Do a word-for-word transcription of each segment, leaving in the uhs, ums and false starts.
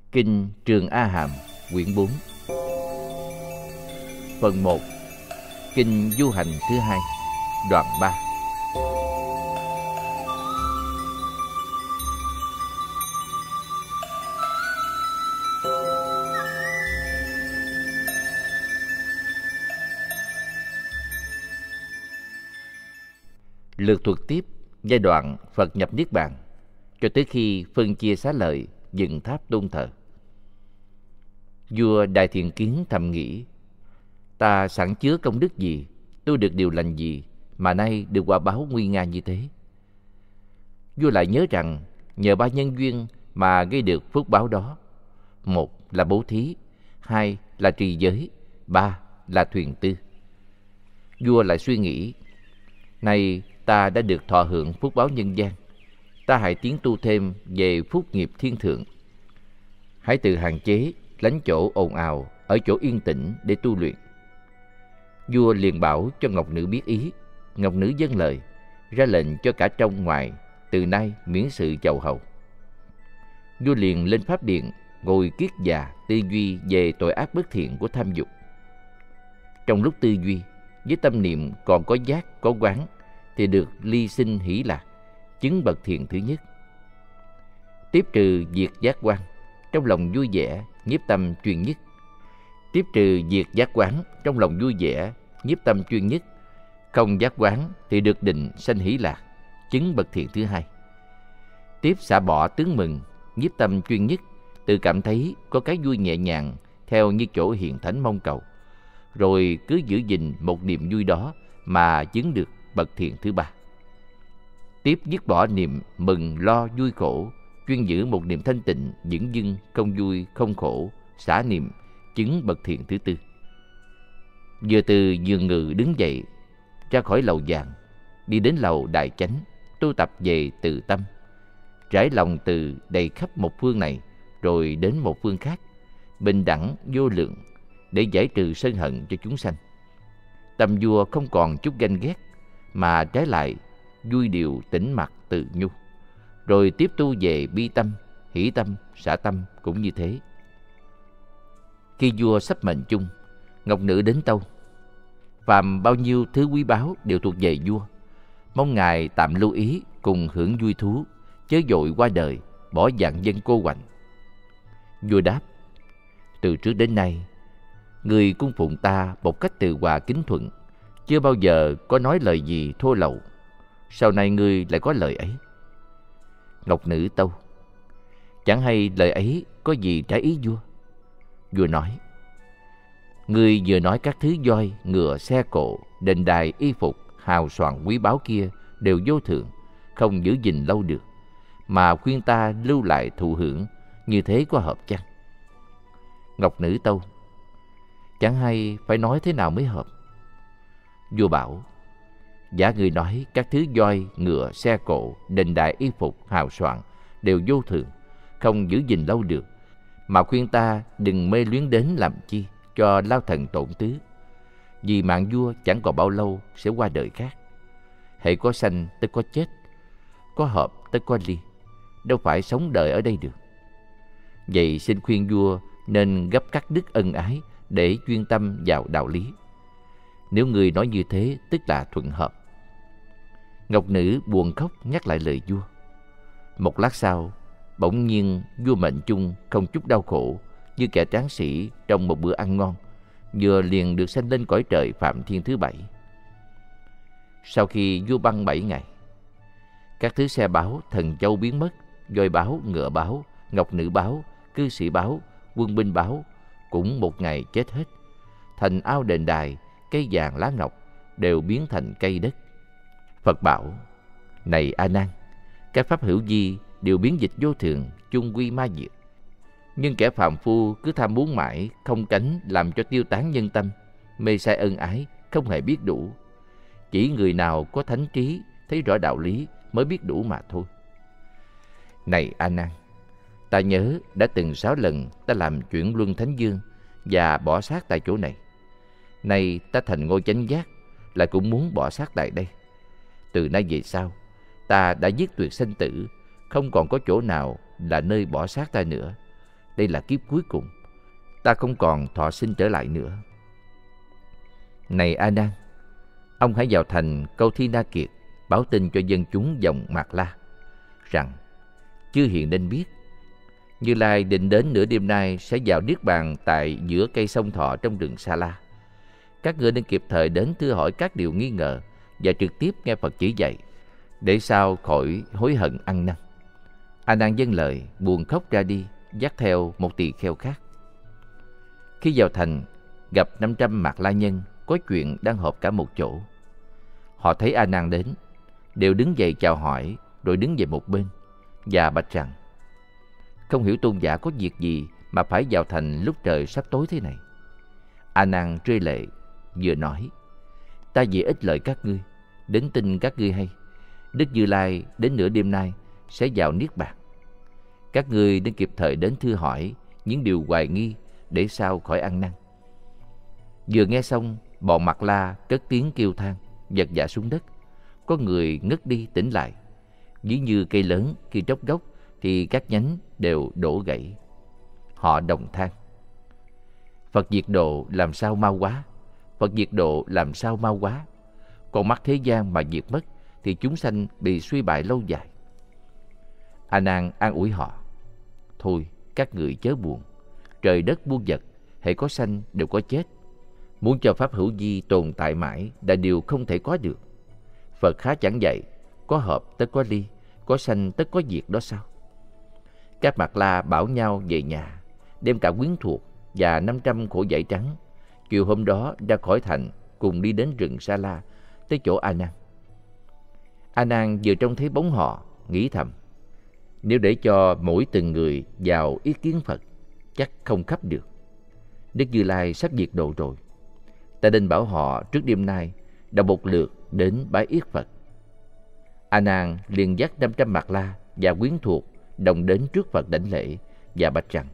Kinh Trường A Hàm, quyển bốn. Phần một. Kinh Du Hành thứ hai, đoạn ba. Lược thuật tiếp giai đoạn Phật nhập Niết Bàn cho tới khi phân chia xá lợi, dựng tháp tôn thờ. Vua Đại Thiện Kiến thầm nghĩ: ta sẵn chứa công đức gì, tôi được điều lành gì mà nay được quả báo nguy nga như thế? Vua lại nhớ rằng nhờ ba nhân duyên mà gây được phước báo đó: một là bố thí, hai là trì giới, ba là thuyền tư. Vua lại suy nghĩ: nay ta đã được thọ hưởng phước báo nhân gian, ta hãy tiến tu thêm về phúc nghiệp thiên thượng. Hãy tự hạn chế, lánh chỗ ồn ào, ở chỗ yên tĩnh để tu luyện. Vua liền bảo cho Ngọc Nữ biết ý. Ngọc Nữ vâng lời, ra lệnh cho cả trong ngoài từ nay miễn sự chầu hầu. Vua liền lên pháp điện, ngồi kiết già tư duy về tội ác bất thiện của tham dục. Trong lúc tư duy, với tâm niệm còn có giác có quán, thì được ly sinh hỷ lạc, chứng bậc thiện thứ nhất. Tiếp trừ diệt giác quan, trong lòng vui vẻ, nhiếp tâm chuyên nhất. Tiếp trừ diệt giác quán, trong lòng vui vẻ, nhiếp tâm chuyên nhất. Không giác quán thì được định sanh hỷ lạc, chứng bậc thiện thứ hai. Tiếp xả bỏ tướng mừng, nhiếp tâm chuyên nhất, tự cảm thấy có cái vui nhẹ nhàng theo như chỗ hiện thánh mong cầu, rồi cứ giữ gìn một niềm vui đó mà chứng được bậc thiện thứ ba. Tiếp dứt bỏ niệm mừng lo vui khổ, chuyên giữ một niệm thanh tịnh vững dưng, không vui không khổ, xả niệm, chứng bậc thiện thứ tư. Vừa từ giường ngự đứng dậy, ra khỏi lầu vàng, đi đến lầu đại chánh, tu tập về từ tâm, trải lòng từ đầy khắp một phương này rồi đến một phương khác, bình đẳng vô lượng, để giải trừ sân hận cho chúng sanh. Tâm vua không còn chút ganh ghét, mà trái lại vui điều tĩnh mặc tự nhu. Rồi tiếp tu về bi tâm, hỷ tâm, xả tâm cũng như thế. Khi vua sắp mệnh chung, Ngọc Nữ đến tâu: phàm bao nhiêu thứ quý báu đều thuộc về vua, mong ngài tạm lưu ý cùng hưởng vui thú, chớ vội qua đời, bỏ vạn dân cô quạnh. Vua đáp: từ trước đến nay, người cung phụng ta một cách từ hòa kính thuận, chưa bao giờ có nói lời gì thô lậu. Sau này ngươi lại có lời ấy. Ngọc Nữ tâu: chẳng hay lời ấy có gì trái ý vua. Vua nói: ngươi vừa nói các thứ voi, ngựa, xe cộ, đền đài, y phục, hào soạn quý báu kia đều vô thượng, không giữ gìn lâu được, mà khuyên ta lưu lại thụ hưởng, như thế có hợp chăng? Ngọc Nữ tâu: chẳng hay phải nói thế nào mới hợp. Vua bảo: giả người nói các thứ voi, ngựa, xe cộ, đền đài, y phục, hào soạn đều vô thường, không giữ gìn lâu được, mà khuyên ta đừng mê luyến đến làm chi cho lao thần tổn tứ. Vì mạng vua chẳng còn bao lâu sẽ qua đời khác. Hễ có sanh tất có chết, có hợp tất có ly, đâu phải sống đời ở đây được. Vậy xin khuyên vua nên gấp cắt đứt ân ái để chuyên tâm vào đạo lý. Nếu người nói như thế tức là thuận hợp. Ngọc Nữ buồn khóc nhắc lại lời vua. Một lát sau, bỗng nhiên vua mệnh chung không chút đau khổ, như kẻ tráng sĩ trong một bữa ăn ngon, vừa liền được sanh lên cõi trời Phạm Thiên thứ bảy. Sau khi vua băng bảy ngày, các thứ xe báo, thần châu biến mất, voi báo, ngựa báo, Ngọc Nữ báo, cư sĩ báo, quân binh báo cũng một ngày chết hết. Thành ao đền đài, cây vàng lá ngọc đều biến thành cây đất. Phật bảo: này A Nan, các pháp hữu vi đều biến dịch vô thường, chung quy ma diệt. Nhưng kẻ phàm phu cứ tham muốn mãi, không cánh làm cho tiêu tán nhân tâm, mê sai ân ái, không hề biết đủ. Chỉ người nào có thánh trí, thấy rõ đạo lý mới biết đủ mà thôi. Này A Nan, ta nhớ đã từng sáu lần ta làm chuyển luân thánh dương và bỏ xác tại chỗ này. Nay ta thành ngôi chánh giác, lại cũng muốn bỏ xác tại đây. Từ nay về sau, ta đã dứt tuyệt sanh tử, không còn có chỗ nào là nơi bỏ xác ta nữa. đây là kiếp cuối cùng. Ta không còn thọ sinh trở lại nữa. Này A Nan, ông hãy vào thành Câu Thi Na Kiệt, báo tin cho dân chúng dòng Mạt La rằng chư hiền nên biết, Như Lai định đến nửa đêm nay sẽ vào niết bàn tại giữa cây sông Thọ trong rừng Sa La. Các ngươi nên kịp thời đến thưa hỏi các điều nghi ngờ và trực tiếp nghe Phật chỉ dạy, để sao khỏi hối hận ăn năn. A Nan vâng lời, buồn khóc ra đi, dắt theo một tỳ kheo khác. Khi vào thành, gặp năm trăm Mạt La nhân có chuyện đang họp cả một chỗ. Họ thấy A Nan đến, đều đứng dậy chào hỏi, rồi đứng về một bên và bạch rằng: không hiểu tôn giả có việc gì mà phải vào thành lúc trời sắp tối thế này. A Nan rơi lệ, vừa nói: ta vì ít lợi các ngươi, đến tin các ngươi hay, Đức Như Lai đến nửa đêm nay sẽ vào niết bàn. Các ngươi nên kịp thời đến thưa hỏi những điều hoài nghi, để sao khỏi ăn năn. Vừa nghe xong, bọn Mạt La cất tiếng kêu than, vật vã xuống đất. Có người ngất đi tỉnh lại. Ví như cây lớn khi tróc gốc thì các nhánh đều đổ gãy. Họ đồng than: Phật diệt độ làm sao mau quá, Phật diệt độ làm sao mau quá. Còn mắt thế gian mà diệt mất thì chúng sanh bị suy bại lâu dài. A Nan an ủi họ: thôi các người chớ buồn, trời đất muôn vật, hễ có sanh đều có chết. Muốn cho pháp hữu vi tồn tại mãi là điều không thể có được. Phật khá chẳng dạy, có hợp tất có ly, có sanh tất có diệt đó sao? Các Mạt La bảo nhau về nhà, đem cả quyến thuộc và năm trăm khổ giấy trắng. Chiều hôm đó ra khỏi thành, cùng đi đến rừng Sa La, tới chỗ A Nan. A Nan vừa trông thấy bóng họ, nghĩ thầm: nếu để cho mỗi từng người vào ý kiến Phật, chắc không khắp được. Đức Như Lai sắp diệt độ rồi, ta nên bảo họ trước đêm nay đã một lượt đến bái yết Phật. A Nan liền dắt năm trăm Mạt La và quyến thuộc đồng đến trước Phật đảnh lễ và bạch rằng: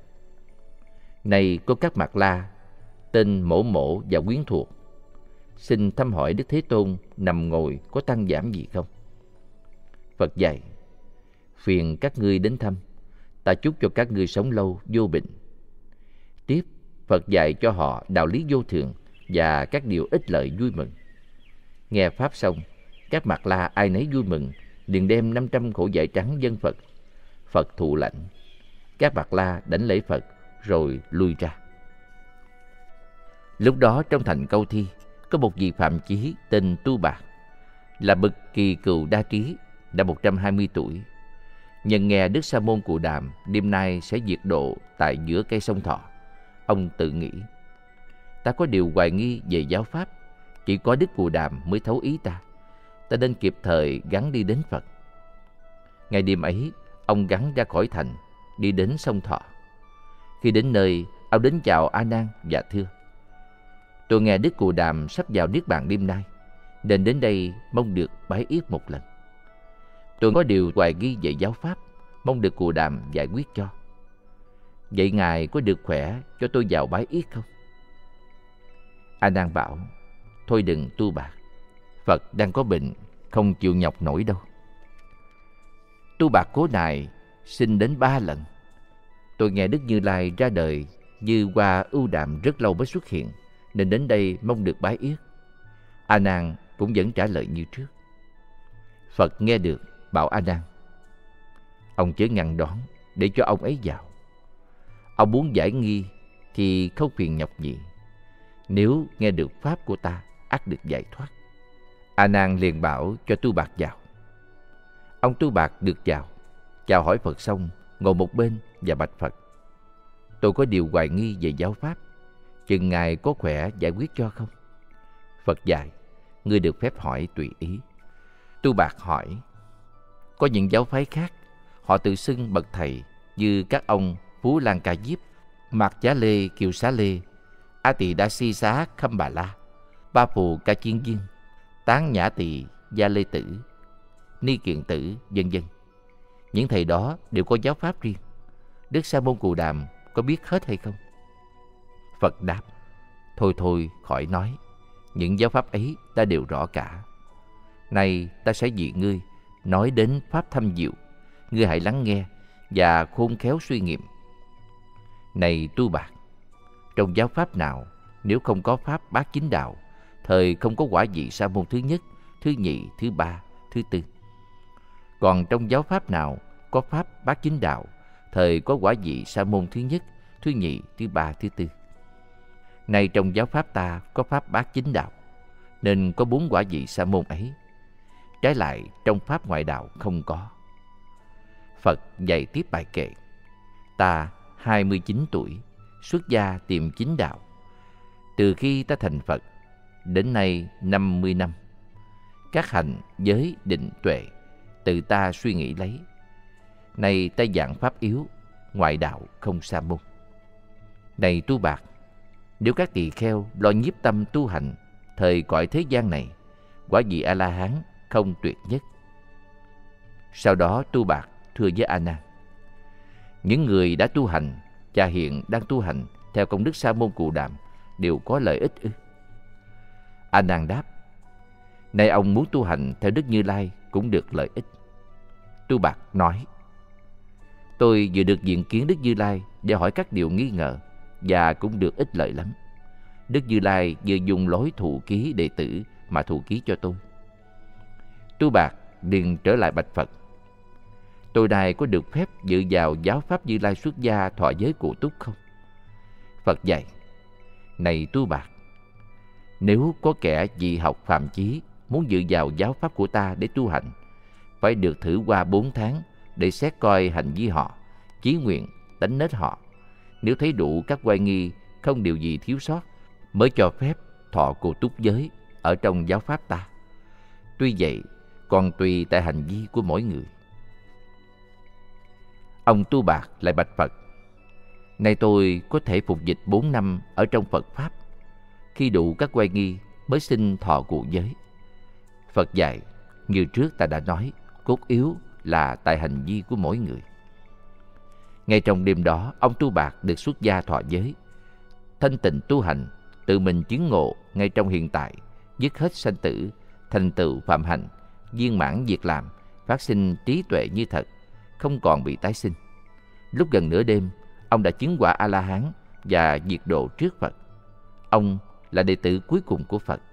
này có các Mạt La, tên Mổ Mổ và quyến thuộc, xin thăm hỏi Đức Thế Tôn nằm ngồi có tăng giảm gì không? Phật dạy: phiền các ngươi đến thăm, ta chúc cho các ngươi sống lâu vô bệnh. Tiếp, Phật dạy cho họ đạo lý vô thường và các điều ích lợi vui mừng. Nghe pháp xong, các Mạt La ai nấy vui mừng, liền đem năm trăm khổ giày trắng dâng Phật. Phật thụ lãnh. Các Mạt La đảnh lễ Phật rồi lui ra. Lúc đó trong thành Câu Thi có một vị phạm chí tên Tu Bạc, là bậc kỳ cựu đa trí, đã một trăm hai mươi tuổi. Nhận nghe Đức Sa Môn Cù Đàm đêm nay sẽ diệt độ tại giữa cây sông Thọ, ông tự nghĩ: ta có điều hoài nghi về giáo pháp, chỉ có Đức Cù Đàm mới thấu ý ta. Ta nên kịp thời gắng đi đến Phật. Ngày đêm ấy, ông gắng ra khỏi thành, đi đến sông Thọ. Khi đến nơi, ông đến chào A Nan và thưa: tôi nghe Đức Cù Đàm sắp vào niết bàn đêm nay, nên đến đây mong được bái yết một lần. Tôi có điều hoài nghi về giáo pháp, mong được Cù Đàm giải quyết cho. Vậy ngài có được khỏe cho tôi vào bái yết không? A Nan bảo: thôi đừng Tu Bạc, Phật đang có bệnh, không chịu nhọc nổi đâu. Tu Bạc cố nài xin đến ba lần. Tôi nghe Đức Như Lai ra đời như hoa ưu đàm rất lâu mới xuất hiện, nên đến đây mong được bái yết. A Nan cũng vẫn trả lời như trước. Phật nghe được, bảo A Nan: ông chớ ngăn đón, để cho ông ấy vào. Ông muốn giải nghi thì không phiền nhọc gì. Nếu nghe được pháp của ta, ắt được giải thoát. A Nan liền bảo cho Tu Bạc vào. Ông Tu Bạc được vào, chào hỏi Phật xong, ngồi một bên và bạch Phật: tôi có điều hoài nghi về giáo pháp, chừng ngài có khỏe giải quyết cho không? Phật dạy: ngươi được phép hỏi tùy ý. Tu Bạc hỏi: có những giáo phái khác, họ tự xưng bậc thầy như các ông Phú Lan Ca Diếp, Mạc Chá Lê Kiều Xá Lê, A Tỳ Đa Si Xá Khâm Bà La, Ba Phù Ca Chiên Viên, Tán Nhã Tỳ Gia Lê Tử, Ni Kiện Tử, vân vân. Những thầy đó đều có giáo pháp riêng. Đức Sa Môn Cù Đàm có biết hết hay không? Phật đáp: thôi thôi khỏi nói, những giáo pháp ấy ta đều rõ cả. Nay ta sẽ vì ngươi nói đến pháp thâm diệu, ngươi hãy lắng nghe và khôn khéo suy nghiệm. Này Tu Bạt, trong giáo pháp nào nếu không có pháp bát chính đạo, thời không có quả vị sa môn thứ nhất, thứ nhì, thứ ba, thứ tư. Còn trong giáo pháp nào có pháp bát chính đạo, thời có quả vị sa môn thứ nhất, thứ nhì, thứ ba, thứ tư. Nay trong giáo pháp ta có pháp bát chính đạo, nên có bốn quả vị sa môn ấy. Trái lại trong pháp ngoại đạo không có. Phật dạy tiếp bài kệ: ta hai mươi chín tuổi, xuất gia tìm chính đạo. Từ khi ta thành Phật, đến nay năm mươi năm. Các hành, giới, định, tuệ, tự ta suy nghĩ lấy. Này ta giảng pháp yếu, ngoại đạo không sa môn. Này Tu Bạt, nếu các tỳ kheo lo nhiếp tâm tu hành, thời cõi thế gian này, quả vị A-la-hán không tuyệt nhất. Sau đó Tu Bạt thưa với A Nan: những người đã tu hành và hiện đang tu hành theo công đức Sa môn Cù Đàm đều có lợi ích ư? A Nan đáp: nay ông muốn tu hành theo Đức Như Lai cũng được lợi ích. Tu Bạt nói: tôi vừa được diện kiến Đức Như Lai để hỏi các điều nghi ngờ, và cũng được ích lợi lắm. Đức Như Lai vừa dùng lối thụ ký đệ tử mà thụ ký cho tôi. Tu Bạt liền trở lại bạch Phật: tôi này có được phép dự vào giáo pháp Như Lai xuất gia thọ giới cụ túc không? Phật dạy: này Tu Bạt, nếu có kẻ dị học phàm chí muốn dự vào giáo pháp của ta để tu hành, phải được thử qua bốn tháng để xét coi hành vi họ, chí nguyện, tánh nết họ. Nếu thấy đủ các oai nghi, không điều gì thiếu sót, mới cho phép thọ cụ túc giới ở trong giáo pháp ta. Tuy vậy, còn tùy tại hành vi của mỗi người. Ông Tu Bạt lại bạch Phật: nay tôi có thể phục dịch bốn năm ở trong Phật Pháp, khi đủ các oai nghi mới xin thọ cụ giới. Phật dạy: như trước ta đã nói, cốt yếu là tại hành vi của mỗi người. Ngay trong đêm đó, ông Tu Bạt được xuất gia thọ giới, thanh tịnh tu hành, tự mình chứng ngộ ngay trong hiện tại, dứt hết sanh tử, thành tựu phạm hạnh, viên mãn việc làm, phát sinh trí tuệ như thật, không còn bị tái sinh. Lúc gần nửa đêm, ông đã chứng quả A-la-hán và diệt độ trước Phật. Ông là đệ tử cuối cùng của Phật.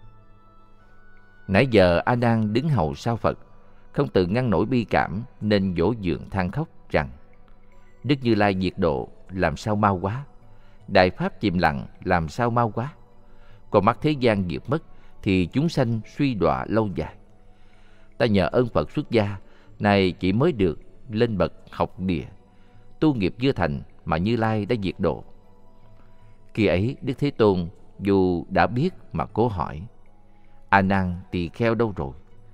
Nãy giờ A Nan đứng hầu sau Phật, không tự ngăn nổi bi cảm nên vỗ dượng than khóc rằng: Đức Như Lai diệt độ làm sao mau quá, đại pháp chìm lặng làm sao mau quá. Còn mắt thế gian diệt mất thì chúng sanh suy đọa lâu dài. Ta nhờ ơn Phật xuất gia, này chỉ mới được lên bậc học địa, tu nghiệp chưa thành mà Như Lai đã diệt độ. Khi ấy Đức Thế Tôn dù đã biết mà cố hỏi: A Nan, tỳ kheo đâu rồi?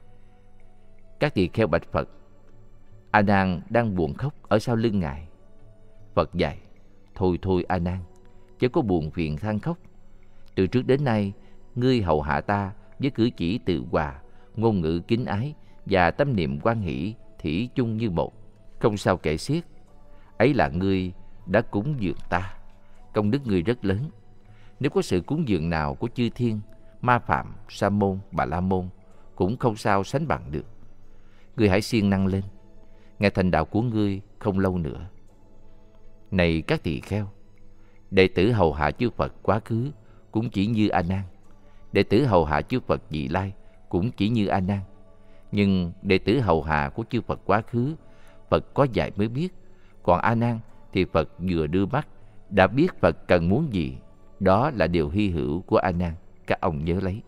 Các tỳ kheo bạch Phật: A Nan đang buồn khóc ở sau lưng ngài. Phật dạy: thôi thôi A Nan, chớ có buồn phiền than khóc. Từ trước đến nay, ngươi hầu hạ ta với cử chỉ tự hòa, ngôn ngữ kính ái và tâm niệm hoan hỷ thủy chung như một, không sao kể xiết. Ấy là ngươi đã cúng dường ta, công đức ngươi rất lớn. Nếu có sự cúng dường nào của chư thiên, Ma Phạm, Sa Môn, Bà La Môn cũng không sao sánh bằng được. Ngươi hãy siêng năng lên, ngày thành đạo của ngươi không lâu nữa. Này các tỳ kheo, đệ tử hầu hạ chư Phật quá khứ cũng chỉ như A Nan, đệ tử hầu hạ chư Phật vị lai cũng chỉ như A Nan. Nhưng đệ tử hầu hạ của chư Phật quá khứ, Phật có dạy mới biết. Còn A Nan thì Phật vừa đưa mắt đã biết Phật cần muốn gì. Đó là điều hy hữu của A Nan, các ông nhớ lấy.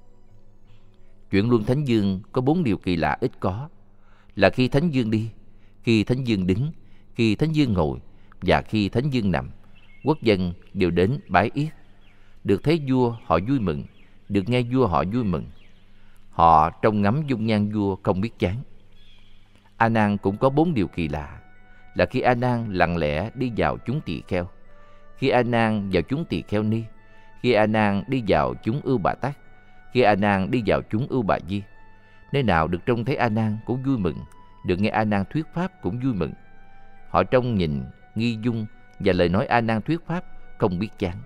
Chuyện Luân Thánh Dương có bốn điều kỳ lạ ít có, là khi Thánh Dương đi, khi Thánh Dương đứng, khi Thánh Dương ngồi và khi Thánh Dương nằm, quốc dân đều đến bái yết. Được thấy vua họ vui mừng, được nghe vua họ vui mừng. Họ trông ngắm dung nhan vua không biết chán. A Nan cũng có bốn điều kỳ lạ, là khi A Nan lặng lẽ đi vào chúng tỳ kheo, khi A Nan vào chúng tỳ kheo ni, khi A Nan đi vào chúng ưu bà tắc, khi A Nan đi vào chúng ưu bà di. Nơi nào được trông thấy A Nan cũng vui mừng, được nghe A Nan thuyết pháp cũng vui mừng. Họ trông nhìn, nghi dung và lời nói A Nan thuyết pháp không biết chán.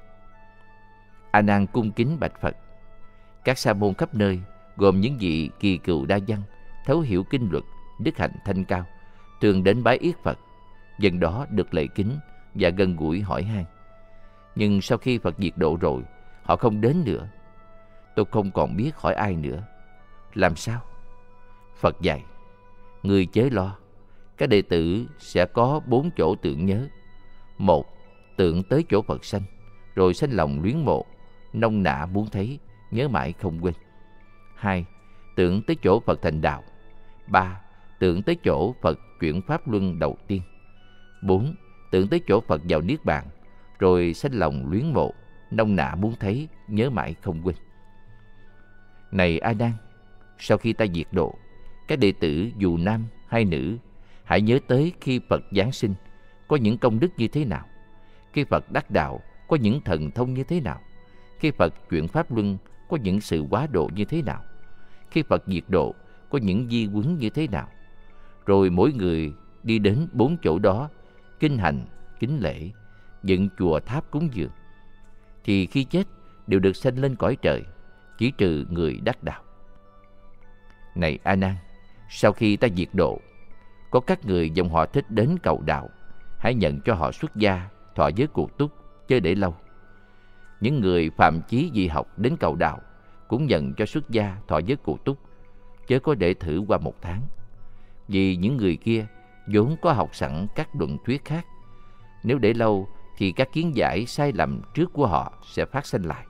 A Nan cung kính bạch Phật: các sa môn khắp nơi, gồm những vị kỳ cựu đa văn, thấu hiểu kinh luật, đức hạnh thanh cao, thường đến bái yết Phật. Dân đó được lễ kính, và gần gũi hỏi han. Nhưng sau khi Phật diệt độ rồi, họ không đến nữa. Tôi không còn biết hỏi ai nữa. Làm sao? Phật dạy, người chớ lo, các đệ tử sẽ có bốn chỗ tưởng nhớ. Một, tưởng tới chỗ Phật sanh, rồi sanh lòng luyến mộ, nông nã muốn thấy, nhớ mãi không quên. Hai, tưởng tới chỗ Phật thành đạo. Ba, tưởng tới chỗ Phật chuyển pháp luân đầu tiên. Bốn, tưởng tới chỗ Phật vào niết bàn, rồi sanh lòng luyến mộ, nông nã muốn thấy, nhớ mãi không quên. Này A Nan, sau khi ta diệt độ, các đệ tử dù nam hay nữ, hãy nhớ tới khi Phật giáng sinh có những công đức như thế nào, khi Phật đắc đạo có những thần thông như thế nào, khi Phật chuyển pháp luân có những sự quá độ như thế nào, khi Phật diệt độ có những di huấn như thế nào. Rồi mỗi người đi đến bốn chỗ đó, kinh hành, kính lễ, dựng chùa tháp cúng dường, thì khi chết đều được sanh lên cõi trời, chỉ trừ người đắc đạo. Này A Nan, sau khi ta diệt độ, có các người dòng họ thích đến cầu đạo, hãy nhận cho họ xuất gia, thọ giới cuộc túc, chớ để lâu. Những người phạm chí dị học đến cầu đạo cũng nhận cho xuất gia, thọ giới cuộc túc, chớ có để thử qua một tháng. Vì những người kia vốn có học sẵn các luận thuyết khác, nếu để lâu thì các kiến giải sai lầm trước của họ sẽ phát sinh lại.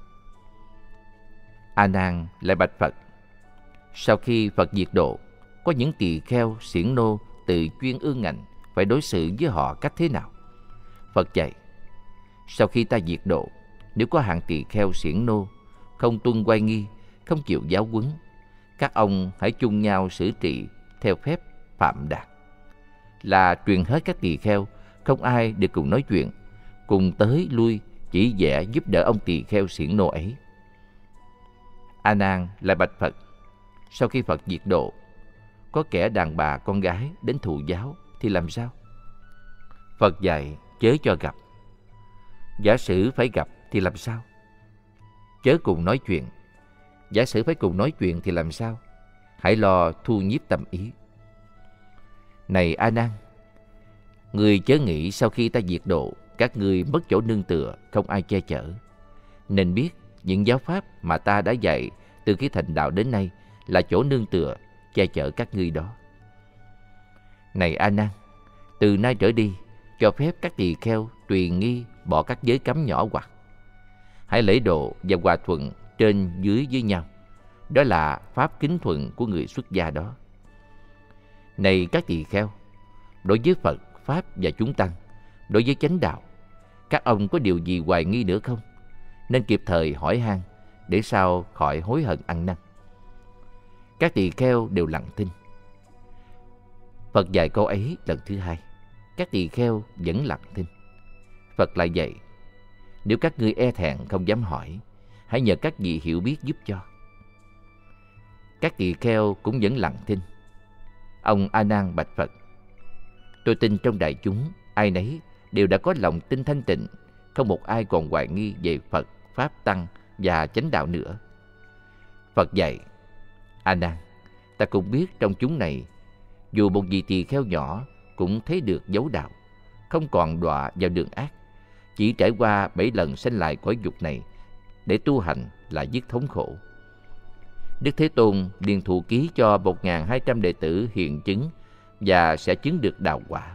A Nan lại bạch Phật, sau khi Phật diệt độ, có những tỳ kheo xiển nô tự chuyên ương ngạnh, phải đối xử với họ cách thế nào? Phật dạy, sau khi ta diệt độ, nếu có hạng tỳ kheo xiển nô không tuân oai nghi, không chịu giáo huấn, các ông hãy chung nhau xử trị theo phép phạm đạt, là truyền hết các tỳ kheo, không ai được cùng nói chuyện, cùng tới lui chỉ vẽ giúp đỡ ông tỳ kheo xiển nô ấy. A Nan lại bạch Phật, sau khi Phật diệt độ, có kẻ đàn bà con gái đến thụ giáo thì làm sao? Phật dạy, chớ cho gặp. Giả sử phải gặp thì làm sao? Chớ cùng nói chuyện. Giả sử phải cùng nói chuyện thì làm sao? Hãy lo thu nhiếp tâm ý. Này A Nan, người chớ nghĩ sau khi ta diệt độ, các ngươi mất chỗ nương tựa, không ai che chở. Nên biết những giáo pháp mà ta đã dạy từ khi thành đạo đến nay là chỗ nương tựa, che chở các ngươi đó. Này A Nan, từ nay trở đi, cho phép các tỳ kheo tùy nghi bỏ các giới cấm nhỏ hoặc. Hãy lễ độ và hòa thuận trên dưới với nhau. Đó là pháp kính thuận của người xuất gia đó. Này các tỳ kheo, đối với Phật, Pháp và chúng tăng, đối với chánh đạo, các ông có điều gì hoài nghi nữa không? Nên kịp thời hỏi han, để sao khỏi hối hận ăn năn. Các tỳ kheo đều lặng thinh. Phật dạy câu ấy lần thứ hai, các tỳ kheo vẫn lặng thinh. Phật lại dạy, nếu các ngươi e thẹn không dám hỏi, hãy nhờ các vị hiểu biết giúp cho. Các tỳ kheo cũng vẫn lặng thinh. Ông A Nan bạch Phật, tôi tin trong đại chúng ai nấy đều đã có lòng tin thanh tịnh, không một ai còn hoài nghi về Phật, Pháp, Tăng và chánh đạo nữa. Phật dạy, A Nan, ta cũng biết trong chúng này, dù một vị tỳ kheo nhỏ cũng thấy được dấu đạo, không còn đọa vào đường ác, chỉ trải qua bảy lần sanh lại cõi dục này để tu hành là dứt thống khổ. Đức Thế Tôn liền thụ ký cho một nghìn hai trăm đệ tử hiện chứng và sẽ chứng được đạo quả.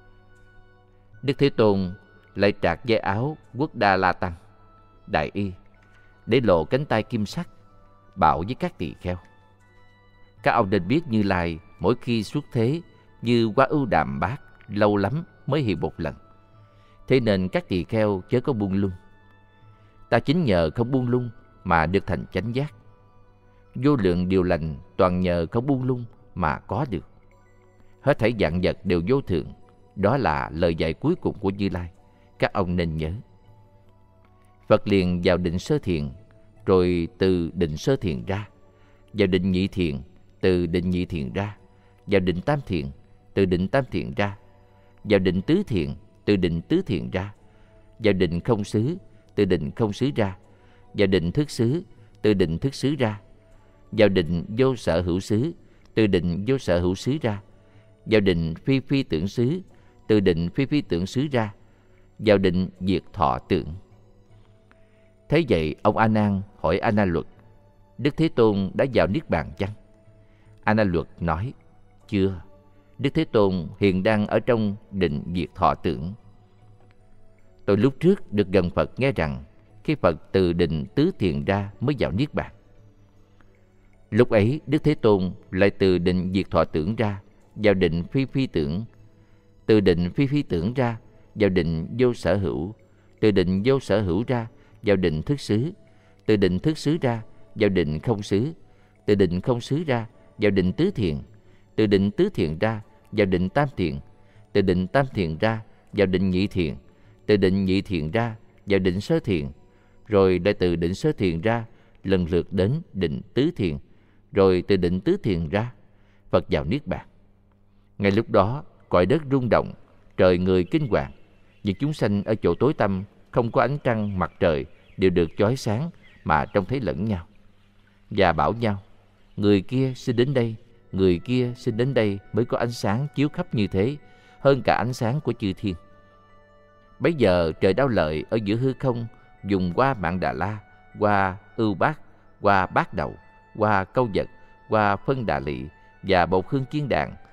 Đức Thế Tôn lại trạc dây áo Quốc Đa La Tăng, đại y, để lộ cánh tay kim sắc, bảo với các tỳ kheo, các ông nên biết Như Lai mỗi khi xuất thế như Quá Ưu Đàm Bát, lâu lắm mới hiện một lần. Thế nên các tỳ kheo chớ có buông lung. Ta chính nhờ không buông lung mà được thành chánh giác. Vô lượng điều lành toàn nhờ không buông lung mà có được. Hết thảy vạn vật đều vô thường. Đó là lời dạy cuối cùng của Như Lai, các ông nên nhớ. Phật liền vào định sơ thiền, rồi từ định sơ thiền ra, vào định nhị thiền, từ định nhị thiền ra, vào định tam thiền, từ định tam thiền ra, vào định tứ thiền, từ định tứ thiền ra, vào định không xứ, từ định không xứ ra, vào định thức xứ, từ định thức xứ ra, vào định vô sở hữu xứ, từ định vô sở hữu xứ ra, vào định phi phi tưởng xứ, từ định phi phi tưởng xứ ra, vào định diệt thọ tưởng. Thế vậy ông A Nan hỏi A Na Luật: Đức Thế Tôn đã vào niết bàn chăng? A Na Luật nói: Chưa, Đức Thế Tôn hiện đang ở trong định diệt thọ tưởng. Tôi lúc trước được gần Phật nghe rằng khi Phật từ định tứ thiền ra mới vào niết bàn. Lúc ấy Đức Thế Tôn lại từ định diệt thọ tưởng ra vào định phi phi tưởng, từ định phi phi tưởng ra vào định vô sở hữu, từ định vô sở hữu ra vào định thức xứ, từ định thức xứ ra vào định không xứ, từ định không xứ ra vào định tứ thiền, từ định tứ thiền ra vào định tam thiền, từ định tam thiền ra vào định nhị thiền, từ định nhị thiền ra vào định sơ thiền, rồi lại từ định sơ thiền ra lần lượt đến định tứ thiền, rồi từ định tứ thiền ra Phật vào niết bàn. Ngay lúc đó cõi đất rung động, trời người kinh hoàng, những chúng sanh ở chỗ tối tăm không có ánh trăng mặt trời đều được chói sáng mà trông thấy lẫn nhau, và bảo nhau: người kia xin đến đây, người kia xin đến đây mới có ánh sáng chiếu khắp như thế, hơn cả ánh sáng của chư thiên. Bấy giờ trời Đao Lợi ở giữa hư không dùng qua Mạn Đà La, qua Ưu Bát, qua Bát Đầu, qua Câu Vật, qua Phân Đà Lị và Bột Hương Kiên Đàn